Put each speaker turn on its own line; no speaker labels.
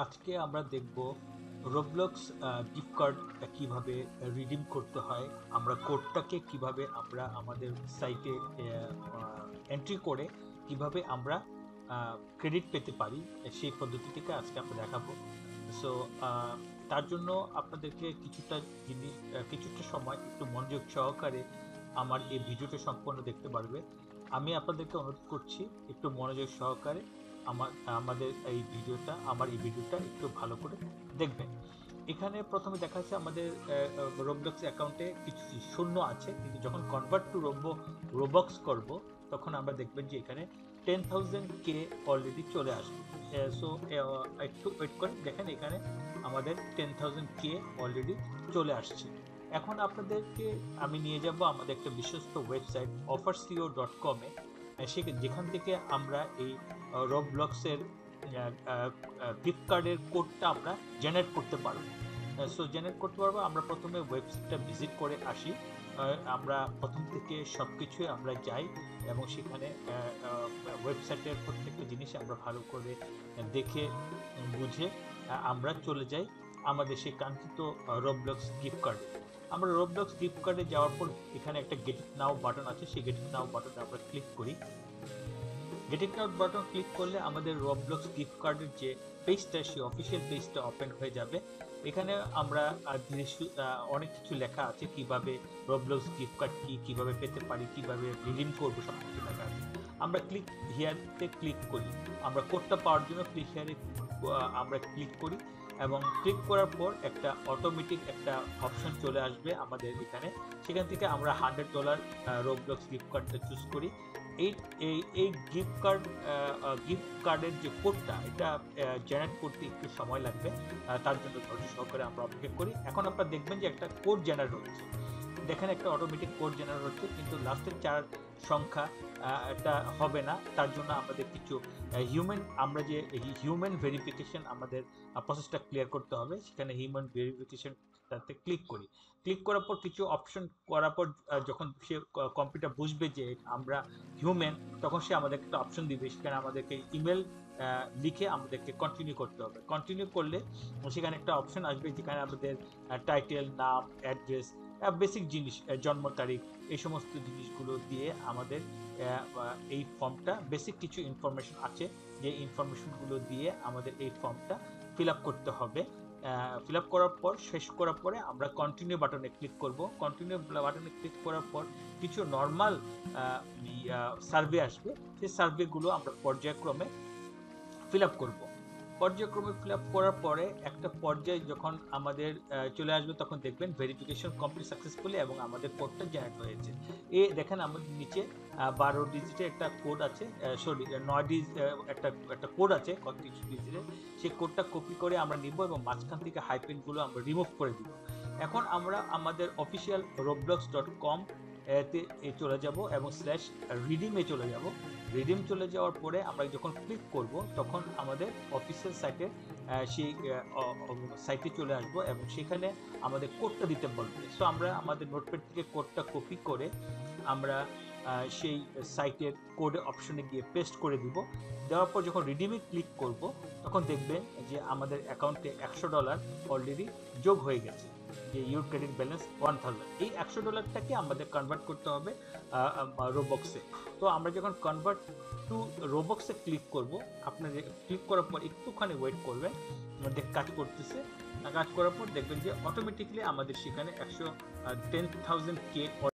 আজকে আমরা দেখব রোবলক্স গিফট কার্ড কিভাবে রিডিম করতে হয়। আমরা কোডটাকে কিভাবে আমরা আমাদের সাইটে এন্ট্রি করে কিভাবে আমরা ক্রেডিট পেতে পারি, সেই পদ্ধতিটিকে আজকে আমরা দেখাবো। সো তার জন্য আপনাদেরকে কিছুটা সময় একটু মনোযোগ সহকারে আমার এই ভিডিওটা সম্পূর্ণ দেখতে পারবে। আমি আপনাদেরকে অনুরোধ করছি একটু মনোযোগ সহকারে আমার আমাদের আমার এই ভিডিওটা একটু ভালো করে দেখবেন। এখানে প্রথমে দেখা যাচ্ছে আমাদের রোবলক্স অ্যাকাউন্টে কিছু শূন্য আছে, কিন্তু যখন কনভার্ট টু রোবক্স করব তখন আমরা দেখবেন যে এখানে 10,000 কে অলরেডি চলে আসবে। সো একটু ওয়েট করে দেখেন, এখানে আমাদের 10,000 কে অলরেডি চলে আসছে। এখন আপনাদেরকে আমি নিয়ে যাব আমাদের একটা বিশ্বস্ত ওয়েবসাইট offerseo.com-এ, যেখান থেকে আমরা এই রোবলক্সের গিফট কার্ডের কোডটা আমরা জেনারেট করতে পারবো। আমরা প্রথমে ওয়েবসাইটটা ভিজিট করে আসি। আমরা প্রথম থেকে সব কিছুই আমরা যাই এবং সেখানে ওয়েবসাইটের প্রত্যেকটা জিনিস আমরা ভালো করে দেখে বুঝে আমরা চলে যাই আমাদের সেই কাঙ্ক্ষিত রোবলক্স গিফট কার্ডে। আমরা রোবলক্স গিফট কার্ডে যাওয়ার পর এখানে একটা গেট ইট নাও বাটন আছে, সেই গেট ইট নাও বাটনে আমরা ক্লিক করি। Get it now button click করলে আমাদের রোবলক্স গিফট কার্ডের যে পেজটা, সেই অফিসিয়াল পেজটা ওপেন হয়ে যাবে। এখানে আমরা অনেক কিছু লেখা আছে, কিভাবে রোবলক্স গিফট কার্ড কিভাবে পেতে পারি, কিভাবে রিডিম করবো, সব কিছু লেখা আছে। আমরা ক্লিক হিয়ারতে ক্লিক করি। আমরা কোডটা পাওয়ার জন্য ক্লিক হিয়ারে আমরা ক্লিক করি এবং ক্লিক করার পর একটা অটোমেটিক একটা অপশন চলে আসবে আমাদের এখানে। সেখান থেকে আমরা $100 রোবলক্স গিফট কার্ডটা চুজ করি। এই গিফট কার্ডের যে কোডটা, এটা জেনারেট করতে একটু সময় লাগবে, তার জন্য ধৈর্য সহকারে আমরা অপেক্ষা করি। এখন আপনারা দেখবেন যে একটা কোড জেনারেট হচ্ছে, দেখেন একটা অটোমেটিক কোড জেনারেট হচ্ছে, কিন্তু লাস্টের 4 সংখ্যা এটা হবে না। তার জন্য আমাদের কিছু হিউম্যান ভেরিফিকেশন আমাদের প্রসেসটা ক্লিয়ার করতে হবে। সেখানে হিউম্যান ভেরিফিকেশনটাতে ক্লিক করি। ক্লিক করার পর কিছু অপশন করার পর যখন সে কম্পিউটার বুঝবে যে আমরা হিউম্যান, তখন সে আমাদের একটা অপশন দিবে। সেখানে আমাদেরকে ইমেল লিখে আমাদেরকে কন্টিনিউ করতে হবে। কন্টিনিউ করলে সেখানে একটা অপশন আসবে যেখানে আমাদের টাইটেল, নাম, অ্যাড্রেস, বেসিক জিনিস, জন্ম তারিখ, এই সমস্ত জিনিসগুলো দিয়ে আমাদের এই ফর্মটা, বেসিক কিছু ইনফরমেশন আছে, যে ইনফরমেশনগুলো দিয়ে আমাদের এই ফর্মটা ফিল আপ করতে হবে। ফিল আপ করার পর, শেষ করার পরে আমরা কন্টিনিউ বাটনে ক্লিক করব। কন্টিনিউ বাটনে ক্লিক করার পর কিছু নর্মাল সার্ভে আসবে, সেই সার্ভেগুলো আমরা পর্যায়ক্রমে ফিল আপ করবো। পর্যায়ক্রমে ফিল আপ করার পরে একটা পর্যায়ে যখন আমাদের চলে আসবে, তখন দেখবেন ভেরিফিকেশন কমপ্লিট সাকসেসফুলি এবং আমাদের কোডটা জেনারেট হয়েছে। দেখেন আমাদের নিচে 12 ডিজিটের একটা কোড আছে, 9 ডিজিট একটা কোড আছে, কত কিছু ডিজিটের। সেই কোডটা কপি করে আমরা নিব এবং মাঝখান থেকে হাইপেনগুলো আমরা রিমুভ করে দিব। এখন আমরা আমাদের অফিসিয়াল roblox.com এতে চলে যাব এবং /redeem-এ চলে যাব। রিডিম চলে যাওয়ার পরে আমরা যখন ক্লিক করব, তখন আমাদের অফিসিয়াল সেই সাইটে চলে আসবো এবং সেখানে আমাদের কোডটা দিতে বলবে। সো আমরা আমাদের নোটপ্যাড থেকে কোডটা কপি করে আমরা সেই সাইটের কোড অপশনে গিয়ে পেস্ট করে দিব। দেওয়ার পর যখন রিডিমে ক্লিক করব, তখন দেখবেন যে আমাদের অ্যাকাউন্টে $100 অলরেডি যোগ হয়ে গেছে, যে ইউর ক্রেডিট ব্যালেন্স 1000। এই $100টাকে আমাদের কনভার্ট করতে হবে রোবক্সে। তো আমরা যখন কনভার্ট টু রোবক্সে ক্লিক করব, আপনার ক্লিক করার পর একটুখানি ওয়েট করবেন, আমাদের কাজ করতেছে। কাজ করার পর দেখবেন যে অটোমেটিকলি আমাদের সেখানে 10,000 কে